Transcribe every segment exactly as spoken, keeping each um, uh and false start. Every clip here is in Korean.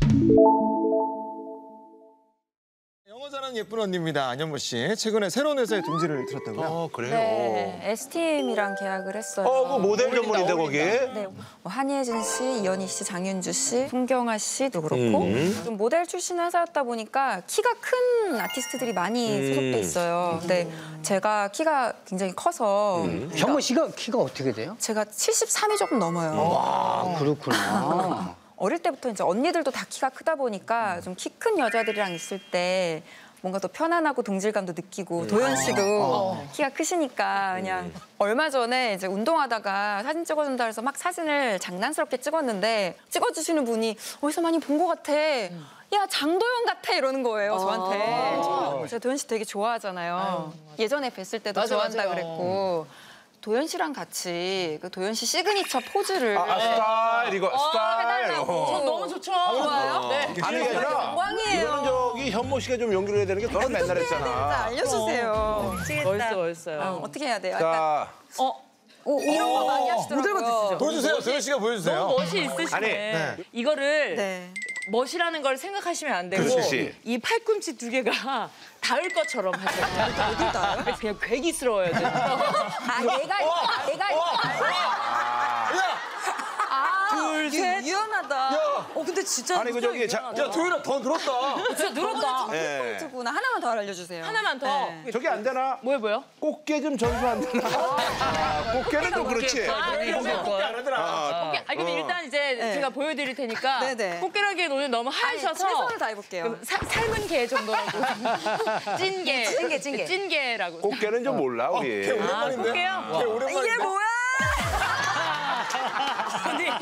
영어 잘하는 예쁜 언니입니다. 안현모 씨. 최근에 새로운 회사에 동지를 들었다고요? 어, 그래요? 네, 에스티엠이랑 계약을 했어요. 어, 그 모델 전문인데, 거기? 네, 뭐 한예진 씨, 이현희 씨, 장윤주 씨, 송경아 씨도 그렇고 음. 좀 모델 출신 회사였다 보니까 키가 큰 아티스트들이 많이 음. 소속돼 있어요. 근데 제가 키가 굉장히 커서 음. 현모 씨가 키가 어떻게 돼요? 제가 칠십삼이 조금 넘어요. 아, 그렇구나. 어릴 때부터 이제 언니들도 다 키가 크다 보니까 좀 키 큰 여자들이랑 있을 때 뭔가 더 편안하고 동질감도 느끼고 도현 씨도 어. 키가 크시니까 그냥 얼마 전에 이제 운동하다가 사진 찍어준다 해서 막 사진을 장난스럽게 찍었는데 찍어주시는 분이 어디서 많이 본 것 같아. 야 장도연 같아 이러는 거예요 저한테. 제가 도현 씨 되게 좋아하잖아요. 예전에 뵀을 때도 맞아, 좋아한다 맞아요. 그랬고 도현 씨랑 같이 그 도현 씨 시그니처 포즈를 아, 아, 스타일, 이거, 스타일. 해달라고. 어. 너무 좋죠. 좋아요? 네. 아니, 이게 아니라, 영광이에요. 이거는 저기 현모 씨가 좀 연결해야 되는 게 너는 맨날 진짜 했잖아. 알려주세요. 멋있어, 멋있어요. 어, 어떻게 해야 돼요? 약간 자, 어, 오, 이런 거 많이 하시더라고요. 보여주세요. 도현 씨가 보여주세요. 너무 멋이 있으시네. 아니, 네. 이거를 네. 멋이라는 걸 생각하시면 안 되고 그렇지. 이 팔꿈치 두 개가 닿을 것처럼 하세요. 어디 닿아요? 그냥 괴기스러워야 돼. 아, 얘가 있다. 얘가 있다. 아, 둘, 셋. 유연하다. 어, 근데 진짜 아니, 그 저기, 자, 야, 도현아 더 늘었다. 진짜 늘었다. 예. 구나 하나만 더 알려주세요. 하나만 더. 네. 저기 안 되나? 뭐야, 뭐야? 꽃게 좀 전수 안 되나? 아, 꽃게는 좀 그렇지. 아, 그러면 아, 꽃게. 아, 근데 어. 일단 이제 네. 제가 보여드릴 테니까 네네. 꽃게라기엔 오늘 너무 아니, 하셔서 최선을 다해볼게요. 그 사- 삶은 게 정도라고. 찐게. 찐게, 찐게. 찐게라고. 꽃게는 좀 몰라, 우리. 걔 아, 오랜만인데? 꽃게요? 걔 오랜만인데? 이게 뭐야? 언니.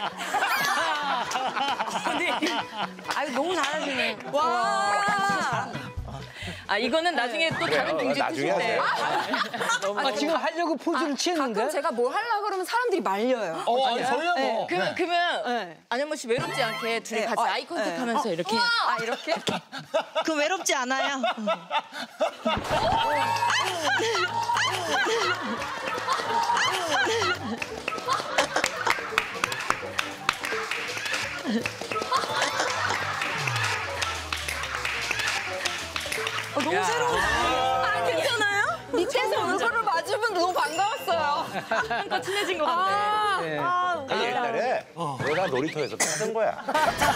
언니. 아유, 너무 잘하시네. 와. 아, 이거는 나중에 또 그래요. 다른 동지 나중에 트실 때. 아, 지금 하려고 포즈를 취했는데? 가끔 제가 뭘 하려고 그러면 사람들이 말려요. 어, 아니, 저희야 뭐. 그러면, 그러면 네. 안현모 씨 외롭지 않게 둘이 네. 같이 어, 아이 컨택 네. 하면서 이렇게. 아, 이렇게? 그 외롭지 않아요. 어, 너무 새로운 아, 괜찮아요? 밑에서 얼굴을 마주면 너무 반가웠어요. 한껏 친해진 것 같네. 아, 아니, 옛날에 내가 놀이터에서 하던 거야.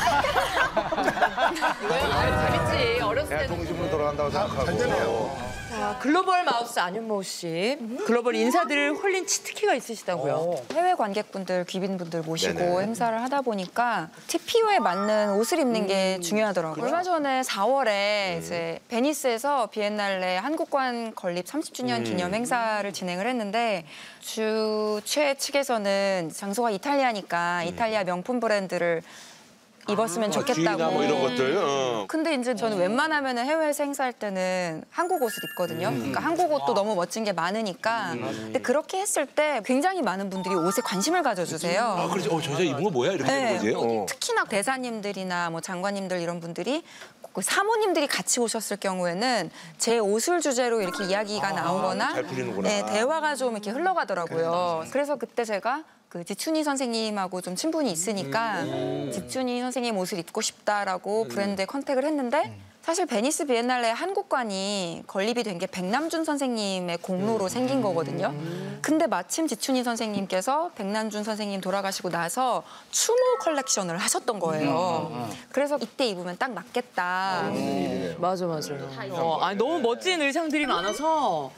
재밌지. 어렸을 내가 때. 동심으로 돌아간다고 생각하고. 자, 글로벌 마우스 안현모 씨. 글로벌 인사들을 홀린 치트키가 있으시다고요. 해외 관객분들, 귀빈분들 모시고 네네. 행사를 하다 보니까 티피오에 맞는 옷을 입는 게 중요하더라고요. 얼마 전에 사월에 이제 베니스에서 비엔날레 한국관 건립 삼십 주년 기념 행사를 진행을 했는데 주 최측에서는 장소가 이탈리아니까 이탈리아 명품 브랜드를 입었으면 좋겠다고. 쥐나 뭐 이런 것들. 어. 근데 이제 저는 웬만하면 해외에서 행사할 때는 한국 옷을 입거든요. 그러니까 한국 옷도 너무 멋진 게 많으니까. 근데 그렇게 했을 때 굉장히 많은 분들이 옷에 관심을 가져주세요. 아, 그렇지. 어, 저 여자 입은 거 뭐야? 이렇게 되는 거지. 어. 특히나 대사님들이나 뭐 장관님들 이런 분들이 그 사모님들이 같이 오셨을 경우에는 제 옷을 주제로 이렇게 이야기가 나오거나 잘 풀리는구나. 네, 대화가 좀 이렇게 흘러가더라고요. 그래서 그때 제가 그 지춘희 선생님하고 좀 친분이 있으니까 지춘희 선생님 옷을 입고 싶다라고 브랜드에 컨택을 했는데 사실 베니스 비엔날레 한국관이 건립이 된 게 백남준 선생님의 공로로 생긴 거거든요. 근데 마침 지춘희 선생님께서 백남준 선생님 돌아가시고 나서 추모 컬렉션을 하셨던 거예요. 그래서 이때 입으면 딱 맞겠다. 맞아, 맞아. 어, 아니, 너무 멋진 의상들이 많아서.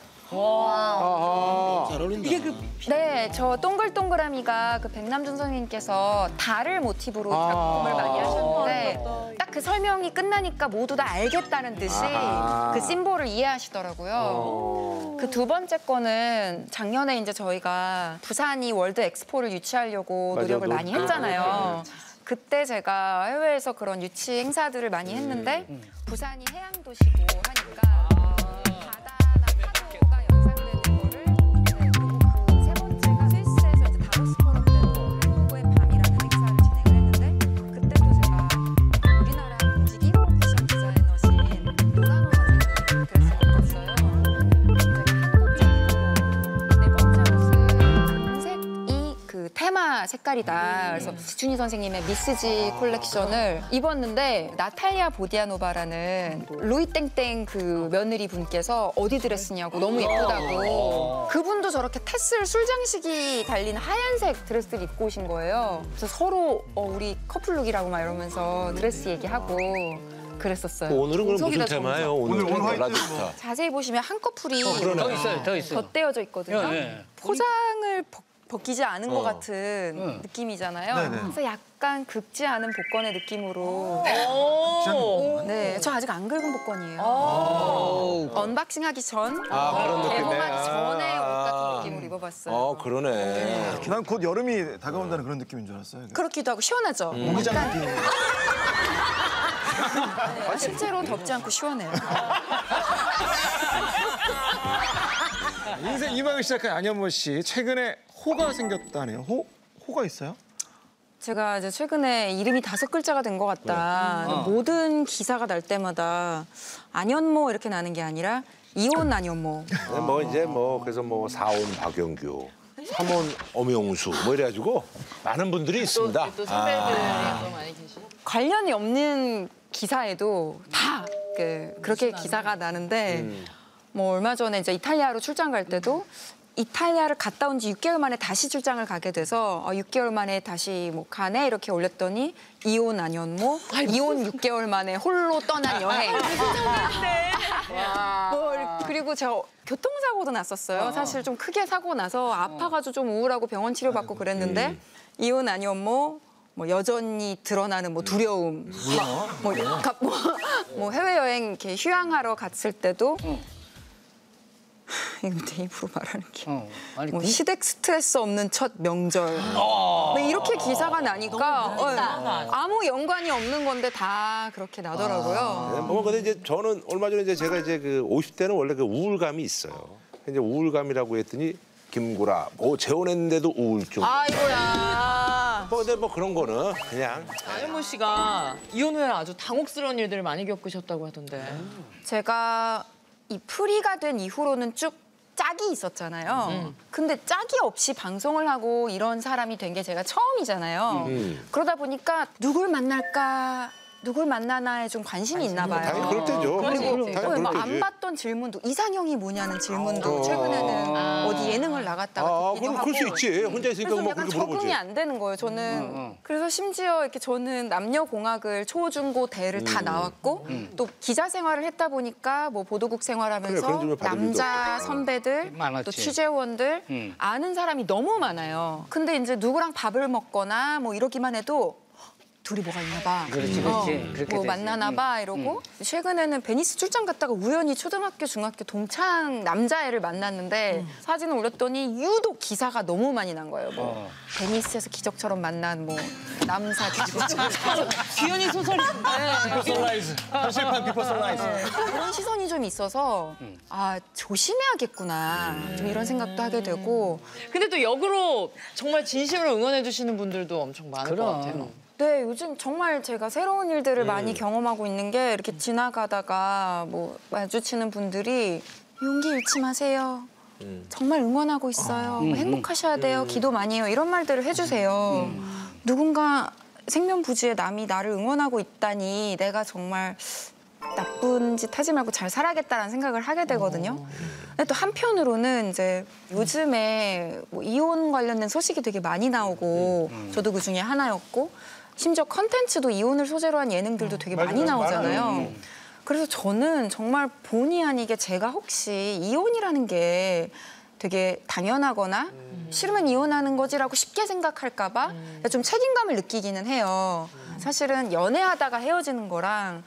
네, 저 동글동그라미가 그 백남준 선생님께서 달을 모티브로 작품을 많이 하셨는데 딱 그 설명이 끝나니까 모두 다 알겠다는 듯이 그 심볼을 이해하시더라고요. 그 두 번째 거는 작년에 이제 저희가 부산이 월드 엑스포를 유치하려고 맞아, 노력을 노- 많이 했잖아요. 그때 제가 해외에서 그런 유치 행사들을 많이 했는데 부산이 해양도시고 하니까 바다나 파도가 연상되는 거를 이제 그리고 그 세 번째가 스위스에서 이제 다보스 포럼 때도 한국의 밤이라는 행사를 진행을 했는데 그때도 제가 우리나라 공직인 패션 디자이너신 노란호 선생님 드레스를 입었어요. 굉장히 한국적이고 네 번째 옷은 금색이 그 테마 색깔 색깔이다. 그래서 지춘희 선생님의 미스지 콜렉션을 입었는데 나탈리아 보디아노바라는 루이 땡땡 그 며느리 분께서 어디 드레스냐고 너무 예쁘다고. 그분도 저렇게 테슬 술장식이 달린 하얀색 드레스를 입고 오신 거예요. 그래서 서로 어, 우리 커플룩이라고 막 이러면서 드레스 얘기하고 그랬었어요. 오늘은 그럼 무슨 정석이다, 테마예요? 정석. 오늘 오늘 라지 화이트 스타 자세히 보시면 한 커플이 더 있어요, 더 있어요. 덧대어져 있거든요. 예, 예. 포장을 벗, 벗기지 않은 것 어. 같은 응. 느낌이잖아요. 네네. 그래서 약간 긁지 않은 복권의 느낌으로. 오. 네, 저 아직 안 긁은 복권이에요. 오. 언박싱하기 전, 아, 그런 느낌이네. 개봉하기 전에 옷 아. 같은 느낌으로 입어봤어요. 어, 그러네. 난 곧 여름이 다가온다는 그런 느낌인 줄 알았어요. 그렇기도 하고 시원하죠. 모기장 느낌. 네, 실제로 덥지 않고 시원해요. 인생 이막을 시작한 안현모 씨. 최근에 호가 생겼다네요. 호? 호가 있어요? 제가 이제 최근에 이름이 다섯 글자가 된 것 같다. 어. 모든 기사가 날 때마다 안현모 이렇게 나는 게 아니라 이혼 안현모. 뭐 이제 뭐 그래서 뭐 사혼 박영규, 삼혼 엄영수 뭐 이래가지고 많은 분들이 있습니다. 또 선배들이 또 많이 계시죠? 관련이 없는 기사에도 다 그, 그렇게 기사가 나는데 뭐 얼마 전에 이제 이탈리아로 출장 갈 때도 이탈리아를 갔다 온 지 육 개월 만에 다시 출장을 가게 돼서 어, 육 개월 만에 다시 뭐 가네 이렇게 올렸더니 이혼 안현모, 이혼 육 개월 만에 홀로 떠난 여행. 뭐, 그리고 제가 교통사고도 났었어요. 사실 좀 크게 사고 나서 아파가지고 좀 우울하고 병원 치료받고 그랬는데 이혼 안현모, 뭐 여전히 드러나는 뭐 두려움, 막 뭐, 가- 뭐, 뭐 해외여행 이렇게 휴양하러 갔을 때도 이거 내 입으로 말하는 게. 어. 아니, 뭐 그- 시댁 스트레스 없는 첫 명절. 뭐 이렇게 기사가 나니까 어, 아무 연관이 없는 건데 다 그렇게 나더라고요. 네, 뭐 근데 이제 저는 얼마 전에 이제 제가 이제 그 오십 대는 원래 그 우울감이 있어요. 이제 우울감이라고 했더니 김구라, 뭐 재혼했는데도 우울증. 아이고야. 뭐 근데 뭐 그런 거는 그냥 안현모 씨가 이혼 후에 아주 당혹스러운 일들을 많이 겪으셨다고 하던데. 제가 이 프리가 된 이후로는 쭉 짝이 있었잖아요. 근데 짝이 없이 방송을 하고 이런 사람이 된 게 제가 처음이잖아요. 음. 그러다 보니까 누굴 만날까, 누굴 만나나에 좀 관심이 있나 봐요. 당연히 그럴 때죠. 그리고 당연히 어, 그럴 뭐안 때지. 받던 질문도 이상형이 뭐냐는 질문도 어. 최근에는 어디 예능을 나갔다가 아, 듣기도 그럼 하고. 그럴 수 있지. 혼자 있으니까 그래서 뭐 약간 그렇게 물어보지. 적응이 안 되는 거예요. 저는 어. 그래서 심지어 이렇게 저는 남녀 공학을 초, 중, 고, 대를 음. 다 나왔고 또 기자 생활을 했다 보니까 뭐 보도국 그래, 생활하면서 그런 질문 받을 일도 남자 없고. 선배들 많았지. 또 취재원들 음. 아는 사람이 너무 많아요. 근데 이제 누구랑 밥을 먹거나 뭐 이러기만 해도 둘이 뭐가 있나 봐. 그렇지, 그렇지. 그렇게 뭐 되지. 만나나 봐 이러고 최근에는 베니스 출장 갔다가 우연히 초등학교, 중학교 동창 남자애를 만났는데 사진을 올렸더니 유독 기사가 너무 많이 난 거예요. 뭐 어. 베니스에서 기적처럼 만난 뭐 남사 기적처럼 귀연이 소설인데. 선라이즈. 현실판 비포 선라이즈. 그런 시선이 좀 있어서 아 조심해야겠구나 좀 이런 생각도 하게 되고 근데 또 역으로 정말 진심으로 응원해 주시는 분들도 엄청 많을 것 그럼. 같아요. 네, 요즘 정말 제가 새로운 일들을 많이 경험하고 있는 게 이렇게 지나가다가 뭐 마주치는 분들이 용기 잃지 마세요. 정말 응원하고 있어요. 뭐 행복하셔야 돼요. 기도 많이 해요. 이런 말들을 해주세요. 누군가 생면부지에 남이 나를 응원하고 있다니 내가 정말 나쁜 짓 하지 말고 잘 살아야겠다라는 생각을 하게 되거든요. 근데 또 한편으로는 이제 요즘에 뭐 이혼 관련된 소식이 되게 많이 나오고 저도 그 중에 하나였고 심지어 컨텐츠도 이혼을 소재로 한 예능들도 되게 많이 나오잖아요. 그래서 저는 정말 본의 아니게 제가 혹시 이혼이라는 게 되게 당연하거나 싫으면 이혼하는 거지라고 쉽게 생각할까 봐 좀 책임감을 느끼기는 해요. 사실은 연애하다가 헤어지는 거랑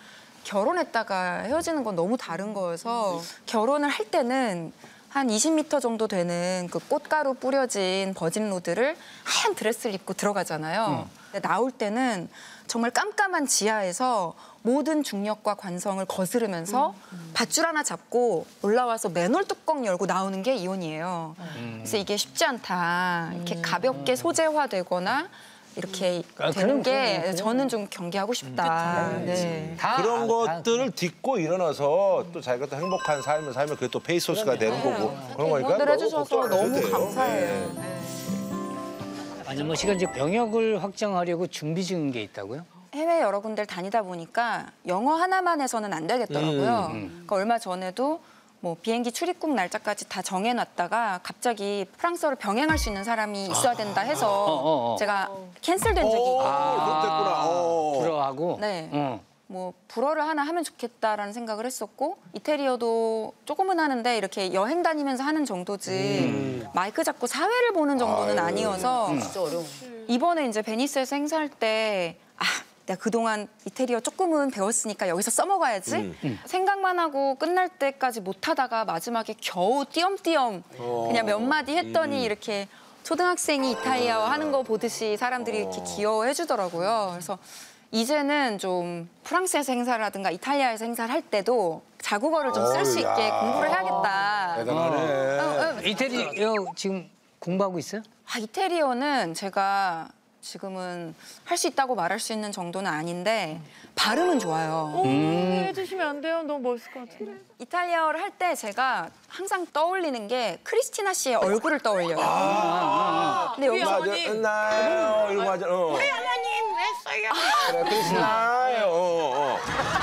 결혼했다가 헤어지는 건 너무 다른 거여서 결혼을 할 때는 한 이십 미터 정도 되는 그 꽃가루 뿌려진 버진 로드를 하얀 드레스를 입고 들어가잖아요. 근데 나올 때는 정말 깜깜한 지하에서 모든 중력과 관성을 거스르면서 밧줄 하나 잡고 올라와서 맨홀 뚜껑 열고 나오는 게 이혼이에요. 그래서 이게 쉽지 않다. 이렇게 가볍게 소재화되거나 이렇게 아, 되는 그럼, 게 그럼, 그럼. 저는 좀 경계하고 싶다. 네. 다 그런 아, 것들을 딛고 일어나서 또 자기가 또 행복한 삶을 살면 그게 또 페이소스가 되는 거고 그런 거니까 응원들 너무 해주셔서 걱정 안 해도 너무 돼요. 감사해요. 네. 네. 안현모 씨가 이제 병역을 확장하려고 준비 중인 게 있다고요? 해외 여러 군데를 다니다 보니까 영어 하나만 해서는 안 되겠더라고요. 그러니까 얼마 전에도 뭐 비행기 출입국 날짜까지 다 정해놨다가 갑자기 프랑스어를 병행할 수 있는 사람이 있어야 된다 해서 어, 어. 제가 캔슬된 적이 있거든요. 그렇겠구나. 어. 불어하고. 네. 어. 뭐 불어를 하나 하면 좋겠다라는 생각을 했었고 이태리어도 조금은 하는데 이렇게 여행 다니면서 하는 정도지 마이크 잡고 사회를 보는 정도는 아니어서 이번에 이제 베니스에서 행사할 때 아, 내가 그동안 이태리어 조금은 배웠으니까 여기서 써먹어야지 음. 생각만 하고 끝날 때까지 못하다가 마지막에 겨우 띄엄띄엄 그냥 몇 마디 했더니 이렇게 초등학생이 이탈리아어 하는 거 보듯이 사람들이 이렇게 귀여워해 주더라고요. 그래서 이제는 좀 프랑스에서 행사라든가 이탈리아에서 행사를 할 때도 자국어를 좀 쓸 수 어우, 있게 야. 공부를 해야겠다. 대단하네. 어, 어, 이태리어 지금 공부하고 있어요? 아, 이태리어는 제가 지금은 할 수 있다고 말할 수 있는 정도는 아닌데 발음은 좋아요. 오, 해주시면 안 돼요? 너무 멋있을 것 같은데. 이탈리아어를 할 때 제가 항상 떠올리는 게 크리스티나 씨의 얼굴을 떠올려요. 근데 여기서 맞아. 나요. 이거 맞아. 어. 우리 하나님 했어요. 그래, 크리스나요. 어, 어.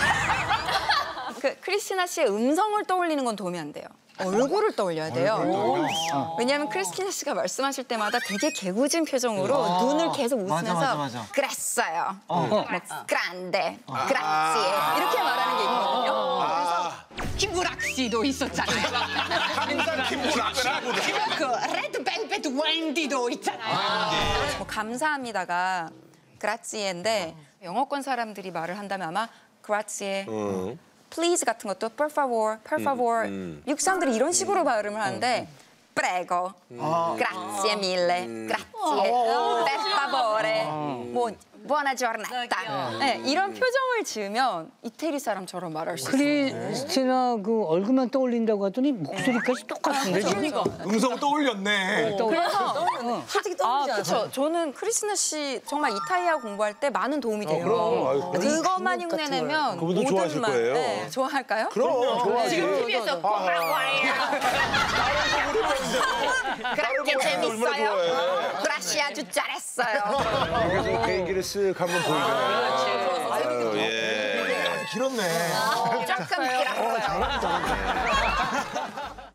그 크리스티나 씨의 음성을 떠올리는 건 도움이 안 돼요. 얼굴을 떠올려야 돼요. 왜냐하면 크리스티나 씨가 말씀하실 때마다 되게 개구진 표정으로 눈을 계속 웃으면서 맞아, 맞아. 그랬어요. 뭐 그란데, 그라치에 이렇게 말하는 게 있거든요. 그래서 김구락씨도 있었잖아요. 항상 김구락씨라고. 그 레드벨벳 웬디도 있잖아요. 뭐 감사합니다가 그라치에인데 영어권 사람들이 말을 한다면 아마 그라치에 응. please 같은 것도 por favor, por favor. 음. 미국 사람들이 이런 식으로 발음을 하는데 prego, grazie mille, grazie, per favore, 뭐 buona giornata. 네, 이런 표정을 지으면 이태리 사람처럼 말할 수 있어요. 크리스티나 그 얼굴만 떠올린다고 하더니 목소리까지 똑같은데 지금? 음성 떠올렸네. 그래서 솔직히 떠오르지 않아요? 그렇죠. 저는 크리스티나 씨 정말 이탈리아 공부할 때 많은 도움이 돼요. 그럼. 아유, 그럼. 그것만 흉내내면 그분도 모든 좋아하실 말- 거예요. 네, 좋아할까요? 그럼 좋아하지. 티비에서 그렇게 재밌어요. 브라시 아주 잘했어요. 그래서 개인기를 쓱 한번 보이잖아요. 아유, 예. 길었네. 조금 길었어요.